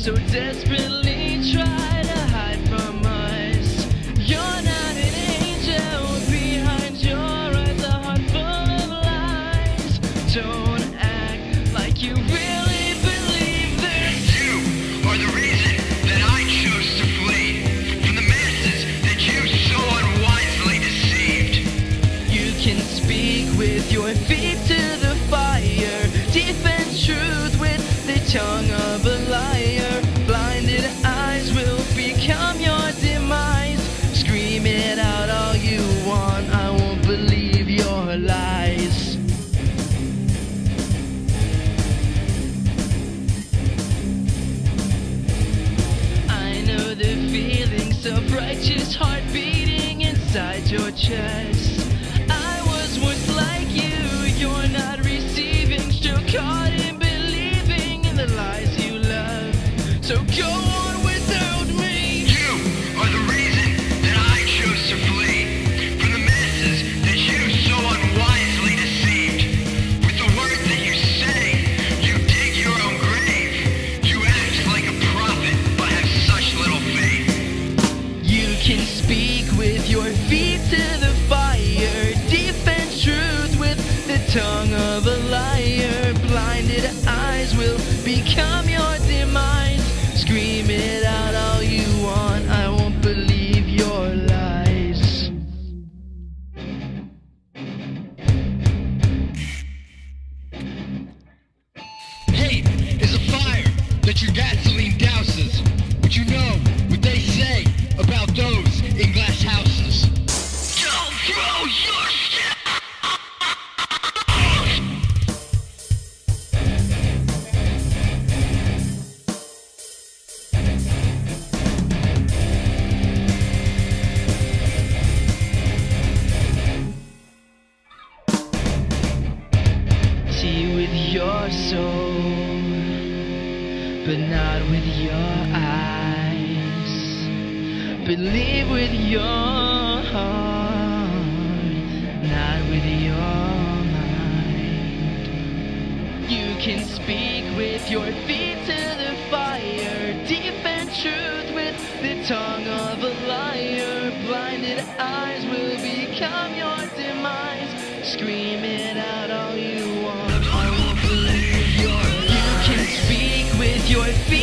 so desperately try to hide from us. You're not an angel, behind your eyes a heart full of lies. Don't act like you really believe this. You are the reason that I chose to flee from the masses that you so unwisely deceived. You can speak with your feet to the fire, defend truth with the tongue of a liar. Blinded eyes will become your demise. Scream it out all you want, I won't believe your lies. I know the feelings of righteous heart beating inside your chest. I was once like you, you're not receiving, still caught in believing in the lies you love. So go on without me. You are the reason that I chose to flee from the masses that you so unwisely deceived. With the words that you say, you dig your own grave. You act like a prophet, but have such little faith. You can speak with your feet to the fire, defend truth with the tongue of a liar. Blinded eyes will become your demise. Scream it out all you want, I won't believe your lies. Hate is a fire that your gasoline douses. But you know what they say about those in glass houses. Don't throw your shit! See with your soul, but not with your eyes. Believe with your heart, not with your mind. You can speak with your feet to the fire, defend truth with the tongue of a liar. Blinded eyes will become your demise. Scream it out all you want, I won't believe your lies. You can speak with your feet